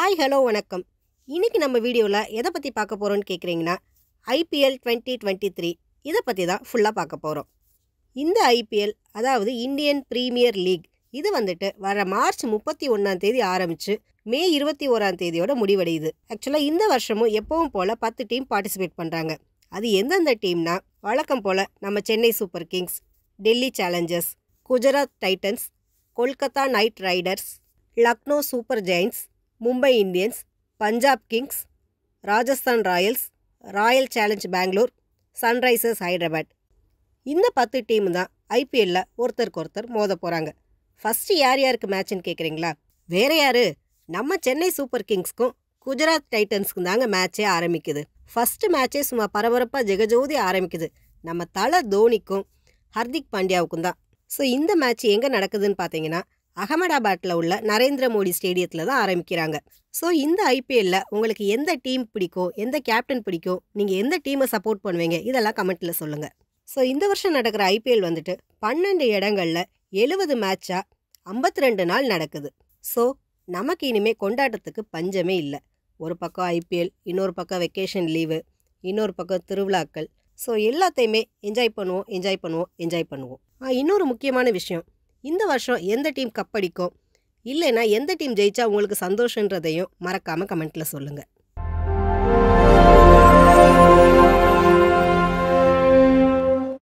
Hi hello வணக்கம். இன்னைக்கு நம்ம வீடியோவில் எதை பற்றி பார்க்க போகிறோன்னு கேட்குறீங்கன்னா IPL 2023 இதை பற்றி தான் ஃபுல்லாக பார்க்க போகிறோம். இந்த IPL அதாவது இந்தியன் ப்ரீமியர் லீக் இது வந்துட்டு வர மார்ச் 31 ஆரம்பித்து மே 21 முடிவடையுது. ஆக்சுவலாக இந்த வருஷமும் எப்பவும் போல் 10 டீம் பார்ட்டிசிபேட் பண்ணுறாங்க. அது எந்தெந்த டீம்னா வழக்கம் போல் நம்ம Chennai Super Kings, Delhi Challengers, Gujarat Titans, Kolkata Knight Riders, Lucknow Super Giants, Mumbai Indians, Punjab Kings, Rajasthan Royals, Royal Challenge Bangalore, Sunrisers Hyderabad. இந்த 10 டீம் தான் IPLல ஒருத்தருக்கு ஒருத்தர் மோத போகிறாங்க. ஃபஸ்ட்டு யார் யாருக்கு மேட்ச்னு கேட்குறீங்களா? வேறு யார், நம்ம சென்னை சூப்பர் கிங்ஸ்க்கும் குஜராத் டைட்டன்ஸ்க்கும் தாங்க மேட்சே ஆரம்பிக்குது. ஃபஸ்ட்டு மேட்சே சும்மா பரபரப்பாக ஜெகஜோதி ஆரம்பிக்குது. நம்ம தலை தோனிக்கும் ஹர்திக் பாண்டியாவுக்கும் தான். ஸோ இந்த மேட்ச் எங்கே நடக்குதுன்னு பார்த்தீங்கன்னா அகமதாபாத்தில் உள்ள நரேந்திர மோடி ஸ்டேடியத்தில் தான் ஆரம்பிக்கிறாங்க. ஸோ இந்த IPLல உங்களுக்கு எந்த டீம் பிடிக்கும், எந்த கேப்டன் பிடிக்கும், நீங்கள் எந்த டீமை சப்போர்ட் பண்ணுவீங்க, இதெல்லாம் கமெண்ட்டில் சொல்லுங்கள். ஸோ இந்த வருஷம் நடக்கிற IPL வந்துட்டு 12 இடங்களில் 70 மேட்சாக 52 நாள் நடக்குது. ஸோ நமக்கு இனிமேல் கொண்டாட்டத்துக்கு பஞ்சமே இல்லை. ஒரு பக்கம் IPL, இன்னொரு பக்கம் வெக்கேஷன் லீவு, இன்னொரு பக்கம் திருவிழாக்கள். ஸோ எல்லாத்தையுமே என்ஜாய் பண்ணுவோம். இன்னொரு முக்கியமான விஷயம், இந்த வருஷம் எந்த டீம் கப் அடிக்கும், இல்லைன்னா எந்த டீம் ஜெயிச்சா உங்களுக்கு சந்தோஷன்றதையும் மறக்காமல் கமெண்ட்டில் சொல்லுங்கள்.